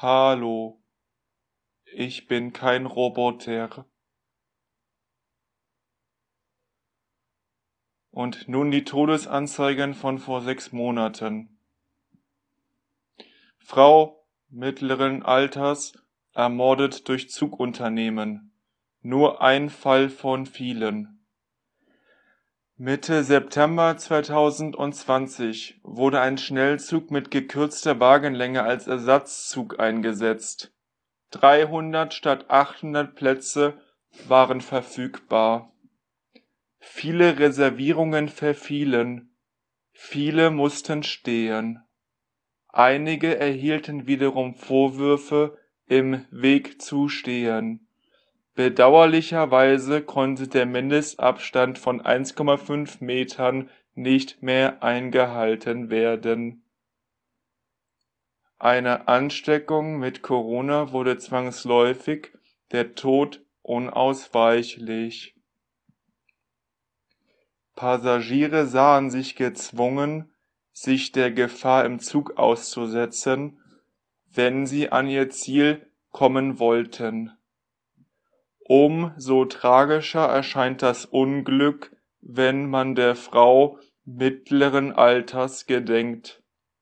Hallo, ich bin kein Roboter. Und nun die Todesanzeigen von vor 6 Monaten. Frau mittleren Alters ermordet durch Zugunternehmen. Nur ein Fall von vielen. Mitte September 2020 wurde ein Schnellzug mit gekürzter Wagenlänge als Ersatzzug eingesetzt. 300 statt 800 Plätze waren verfügbar. Viele Reservierungen verfielen, viele mussten stehen. Einige erhielten wiederum Vorwürfe, im Weg zu stehen. Bedauerlicherweise konnte der Mindestabstand von 1,5 Metern nicht mehr eingehalten werden. Eine Ansteckung mit Corona wurde zwangsläufig, der Tod unausweichlich. Passagiere sahen sich gezwungen, sich der Gefahr im Zug auszusetzen, wenn sie an ihr Ziel kommen wollten. Umso tragischer erscheint das Unglück, wenn man der Frau mittleren Alters gedenkt.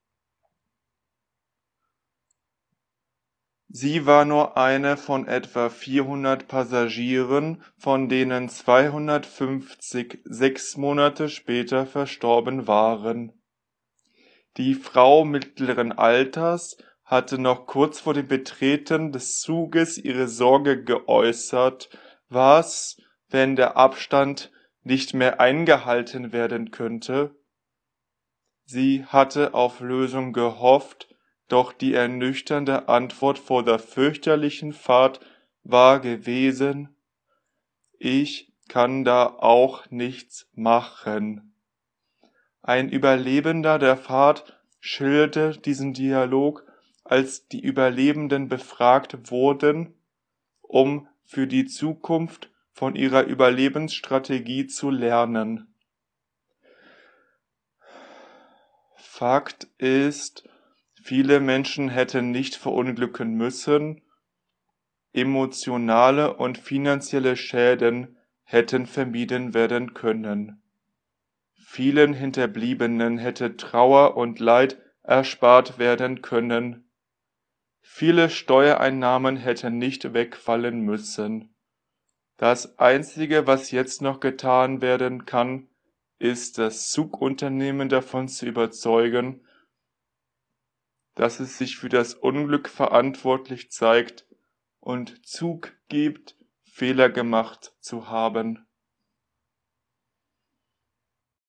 Sie war nur eine von etwa 400 Passagieren, von denen 250 6 Monate später verstorben waren. Die Frau mittleren Alters hatte noch kurz vor dem Betreten des Zuges ihre Sorge geäußert, was, wenn der Abstand nicht mehr eingehalten werden könnte? Sie hatte auf Lösung gehofft, doch die ernüchternde Antwort vor der fürchterlichen Fahrt war gewesen: Ich kann da auch nichts machen. Ein Überlebender der Fahrt schilderte diesen Dialog, als die Überlebenden befragt wurden, um für die Zukunft von ihrer Überlebensstrategie zu lernen. Fakt ist, viele Menschen hätten nicht verunglücken müssen, emotionale und finanzielle Schäden hätten vermieden werden können. Vielen Hinterbliebenen hätte Trauer und Leid erspart werden können. Viele Steuereinnahmen hätten nicht wegfallen müssen. Das Einzige, was jetzt noch getan werden kann, ist, das Zugunternehmen davon zu überzeugen, dass es sich für das Unglück verantwortlich zeigt und zugibt, Fehler gemacht zu haben.